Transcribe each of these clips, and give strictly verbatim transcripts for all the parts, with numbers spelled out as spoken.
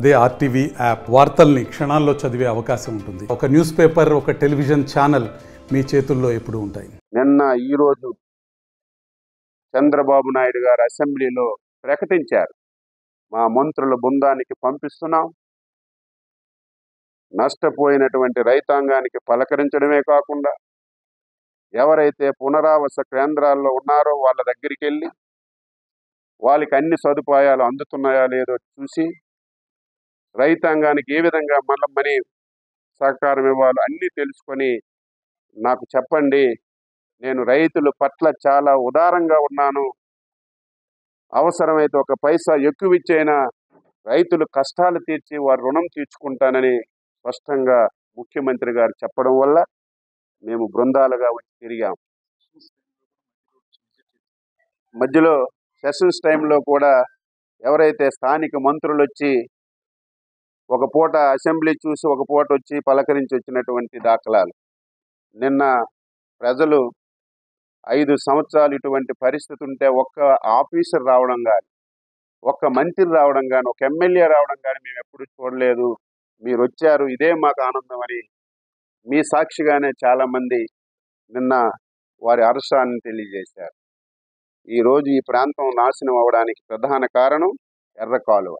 అదే RTV app వార్తల్ని క్షణాల్లో చదివే అవకాశం ఉంటుంది. ఒక న్యూస్ పేపర్, ఒక టెలివిజన్ ఛానల్ మీ చేతుల్లో ఎప్పుడూ ఉంటాయి. నిన్న ఈరోజు చంద్రబాబు నాయుడు గారు అసెంబ్లీలో ప్రకటించారు, మా మంత్రుల బృందానికి పంపిస్తున్నాం. నష్టపోయినటువంటి రైతాంగానికి పలకరించడమే కాకుండా ఎవరైతే పునరావాస కేంద్రాల్లో ఉన్నారో వాళ్ళ దగ్గరికి వెళ్ళి వాళ్ళకి అన్ని సదుపాయాలు అందుతున్నాయా లేదో చూసి రైతాంగానికి ఏ విధంగా మళ్ళీ మనీ సహకారం ఇవ్వాలో అన్నీ తెలుసుకొని నాకు చెప్పండి. నేను రైతుల పట్ల చాలా ఉదారంగా ఉన్నాను. అవసరమైతే ఒక పైసా ఎక్కువ ఇచ్చైనా రైతుల కష్టాలు తీర్చి వారి రుణం తీర్చుకుంటానని స్పష్టంగా ముఖ్యమంత్రి గారు చెప్పడం వల్ల మేము బృందాలుగా వచ్చి తిరిగాం. మధ్యలో సెషన్స్ టైంలో కూడా ఎవరైతే స్థానిక మంత్రులు వచ్చి ఒక పూట అసెంబ్లీ చూసి ఒక పూట వచ్చి పలకరించి వచ్చినటువంటి దాఖలాలు. నిన్న ప్రజలు ఐదు సంవత్సరాలు ఇటువంటి పరిస్థితి ఉంటే ఒక్క ఆఫీసర్ రావడం కానీ, ఒక్క మంత్రి రావడం కానీ, ఒక ఎమ్మెల్యే రావడం కానీ మేము ఎప్పుడు చూడలేదు. మీరు వచ్చారు, ఇదే మాకు ఆనందం అని మీ సాక్షిగానే చాలామంది నిన్న వారి హర్షాన్ని తెలియజేశారు. ఈరోజు ఈ ప్రాంతం నాశనం అవడానికి ప్రధాన కారణం ఎర్ర కాలువ.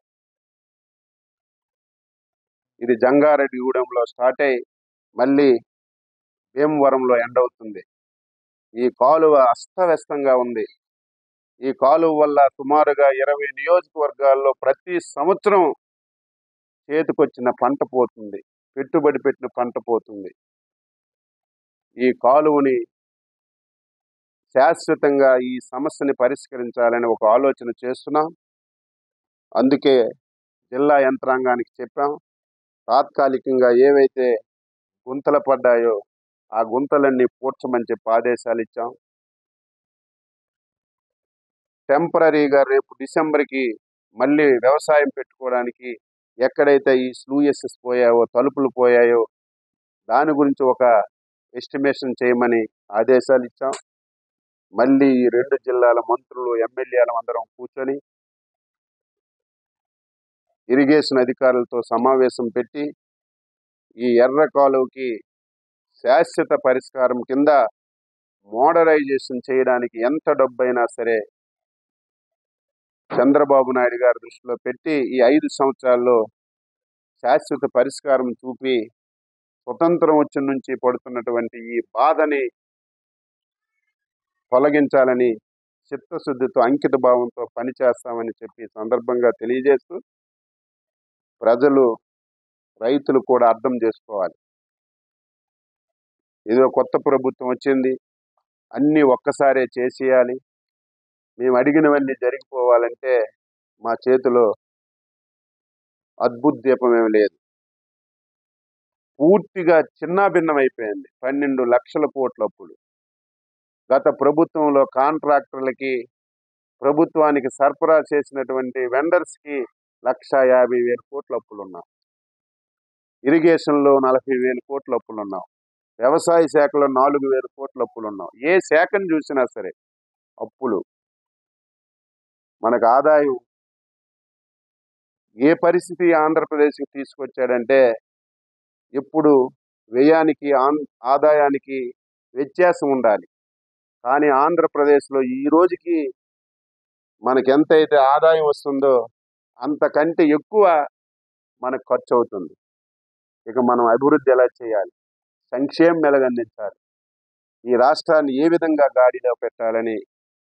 ఇది జంగారెడ్డిగూడెంలో స్టార్ట్ అయ్యి మళ్ళీ భీమవరంలో ఎండ్ అవుతుంది. ఈ కాలువ అస్తవ్యస్తంగా ఉంది. ఈ కాలువ వల్ల సుమారుగా ఇరవై నియోజకవర్గాల్లో ప్రతి సంవత్సరం చేతికొచ్చిన పంట పోతుంది, పెట్టుబడి పెట్టిన పంట పోతుంది. ఈ కాలువని శాశ్వతంగా ఈ సమస్యని పరిష్కరించాలని ఒక ఆలోచన చేస్తున్నాం. అందుకే జిల్లా యంత్రాంగానికి చెప్పాం, తాత్కాలికంగా ఏవైతే గుంతలు పడ్డాయో ఆ గుంతలన్నీ పూడ్చమని చెప్పి ఆదేశాలు ఇచ్చాం. టెంపరీగా రేపు డిసెంబర్కి మళ్ళీ వ్యవసాయం పెట్టుకోవడానికి ఎక్కడైతే ఈ స్లూయసెస్ పోయాయో, తలుపులు పోయాయో దాని గురించి ఒక ఎస్టిమేషన్ చేయమని ఆదేశాలు ఇచ్చాం. మళ్ళీ ఈ రెండు జిల్లాల మంత్రులు, ఎమ్మెల్యేలు అందరం కూర్చొని ఇరిగేషన్ అధికారులతో సమావేశం పెట్టి ఈ ఎర్ర కాలువకి శాశ్వత పరిష్కారం కింద మోడరైజేషన్ చేయడానికి ఎంత డబ్బైనా సరే చంద్రబాబు నాయుడు గారి దృష్టిలో పెట్టి ఈ ఐదు సంవత్సరాల్లో శాశ్వత పరిష్కారం చూపి స్వతంత్రం వచ్చిన నుంచి పడుతున్నటువంటి ఈ బాధని తొలగించాలని చిత్తశుద్ధితో, అంకిత భావంతో పనిచేస్తామని చెప్పి సందర్భంగా తెలియజేస్తూ ప్రజలు, రైతులు కూడా అర్థం చేసుకోవాలి. ఏదో కొత్త ప్రభుత్వం వచ్చింది, అన్నీ ఒక్కసారే చేసేయాలి, మేము అడిగినవన్నీ జరిగిపోవాలంటే మా చేతిలో అద్భుత దీపం ఏమి లేదు. పూర్తిగా చిన్నాభిన్నం అయిపోయింది. పన్నెండు లక్షల కోట్ల అప్పులు. గత ప్రభుత్వంలో కాంట్రాక్టర్లకి, ప్రభుత్వానికి సరఫరా చేసినటువంటి వెండర్స్కి లక్ష యాభై వేల కోట్ల అప్పులు ఉన్నాం. ఇరిగేషన్లో నలభై వేల కోట్ల అప్పులు ఉన్నాం. వ్యవసాయ శాఖలో నాలుగు వేల కోట్ల అప్పులు ఉన్నాం. ఏ శాఖను చూసినా సరే అప్పులు. మనకు ఆదాయం ఏ పరిస్థితి ఆంధ్రప్రదేశ్కి తీసుకొచ్చాడంటే, ఎప్పుడు వ్యయానికి ఆదాయానికి వ్యత్యాసం ఉండాలి. కానీ ఆంధ్రప్రదేశ్లో ఈ రోజుకి మనకి ఎంతైతే ఆదాయం వస్తుందో అంతకంటే ఎక్కువ మనకు ఖర్చు అవుతుంది. ఇక మనం అభివృద్ధి ఎలా చేయాలి, సంక్షేమం ఎలాగందించాలి, ఈ రాష్ట్రాన్ని ఏ విధంగా గాడిలో పెట్టాలని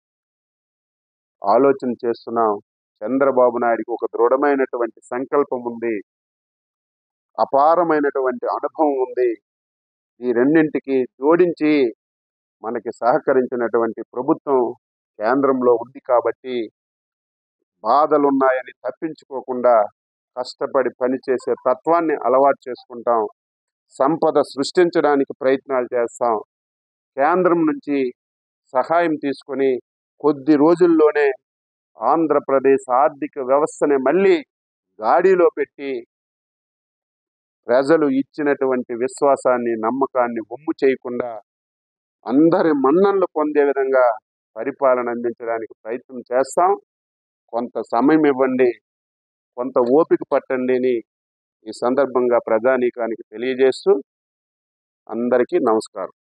ఆలోచన చేస్తున్నాం. చంద్రబాబు నాయుడికి ఒక దృఢమైనటువంటి సంకల్పం ఉంది, అపారమైనటువంటి అనుభవం ఉంది. ఈ రెండింటికి జోడించి మనకి సహకరించినటువంటి ప్రభుత్వం కేంద్రంలో ఉంది కాబట్టి బాధలున్నాయని తప్పించుకోకుండా కష్టపడి పనిచేసే తత్వాన్ని అలవాటు చేసుకుంటాం. సంపద సృష్టించడానికి ప్రయత్నాలు చేస్తాం. కేంద్రం నుంచి సహాయం తీసుకొని కొద్ది రోజుల్లోనే ఆంధ్రప్రదేశ్ ఆర్థిక వ్యవస్థని మళ్ళీ గాడిలో పెట్టి ప్రజలు ఇచ్చినటువంటి విశ్వాసాన్ని, నమ్మకాన్ని వమ్ము చేయకుండా అందరి మన్ననలు పొందే విధంగా పరిపాలన అందించడానికి ప్రయత్నం చేస్తాం. కొంత సమయం ఇవ్వండి. కొంత ఓపిక పట్టండి అని ఈ సందర్భంగా ప్రజానీకానికి తెలియజేస్తూ అందరికీ నమస్కారం.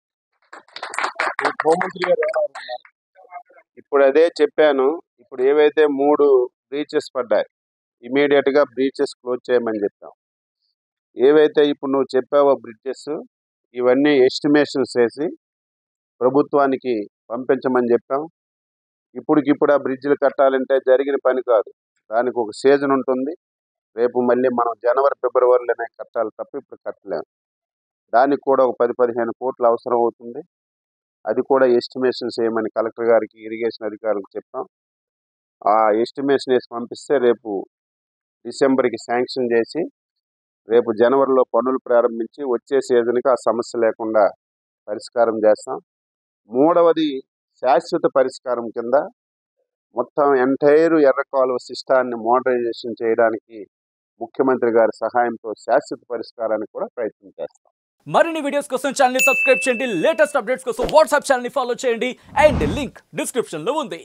ఇప్పుడు అదే చెప్పాను. ఇప్పుడు ఏవైతే మూడు బ్రీచెస్ పడ్డాయి, ఇమీడియట్గా బ్రీచెస్ క్లోజ్ చేయమని చెప్పాం. ఏవైతే ఇప్పుడు నువ్వు చెప్పావో బ్రిడ్జెస్, ఇవన్నీ ఎస్టిమేషన్స్ వేసి ప్రభుత్వానికి పంపించమని చెప్పాం. ఇప్పటికిప్పుడు ఆ బ్రిడ్జిలు కట్టాలంటే జరిగిన పని కాదు. దానికి ఒక సీజన్ ఉంటుంది. రేపు మళ్ళీ మనం జనవరి ఫిబ్రవరిలోనే కట్టాలి తప్ప ఇప్పుడు కట్టలేము. దానికి కూడా ఒక పది పదిహేను కోట్లు అవసరం అవుతుంది. అది కూడా ఎస్టిమేషన్స్ వేయమని కలెక్టర్ గారికి, ఇరిగేషన్ అధికారులకు చెప్పాం. ఆ ఎస్టిమేషన్ వేసి పంపిస్తే రేపు డిసెంబర్కి శాంక్షన్ చేసి రేపు జనవరిలో పనులు ప్రారంభించి వచ్చే సీజన్కి ఆ సమస్య లేకుండా పరిష్కారం చేస్తాం. మూడవది శాశ్వత పరిష్కారం కింద మొత్తం ఎంటైర్ ఎర్రకాలువ సిస్టాన్ని మోడరైజేషన్ చేయడానికి ముఖ్యమంత్రి గారి సహాయంతో శాశ్వత పరిష్కారానికి కూడా ప్రయత్నం చేస్తాం. మరిన్ని వీడియోస్ కోసం ఛానల్ ని సబ్స్క్రైబ్ చేయండి. లేటెస్ట్ అప్డేట్స్ కోసం వాట్సాప్ ఛానల్ ని ఫాలో చేయండి. అండ్ లింక్ డిస్క్రిప్షన్ లో ఉంది.